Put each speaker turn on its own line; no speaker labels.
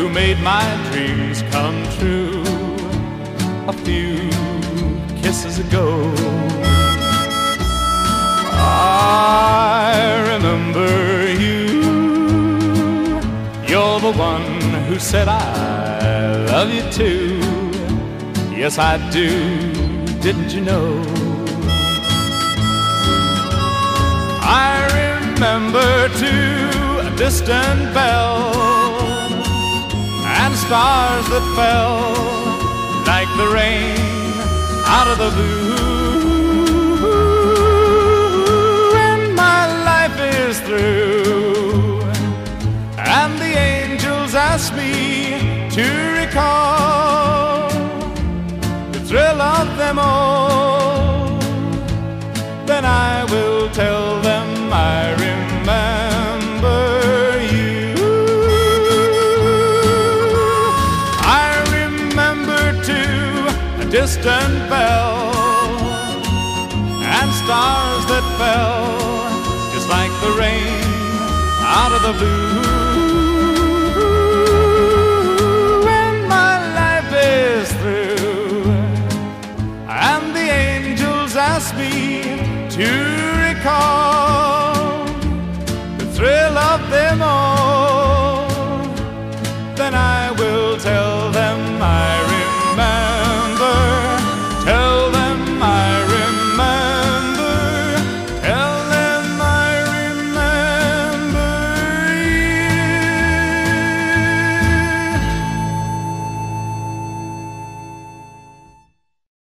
who made my dreams come true a few kisses ago. I remember you. You're the one who said I love you too. Yes, I do, didn't you know? I remember too a distant bell and stars that fell like the rain out of the blue. And my life is through, and the angels ask me to recall the thrill of them all. Then I will tell them I remember you. I remember too a distant bell and stars that fell just like the rain out of the blue.